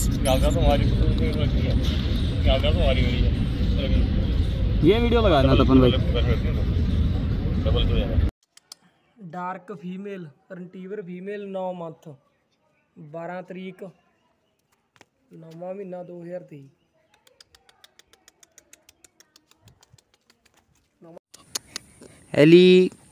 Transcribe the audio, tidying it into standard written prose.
ये वीडियो लगाना तपन भाई। डार्क फीमेल रनटीवर फीमेल 9 मंथ 12 तरीक 9वां महीना 2023। एली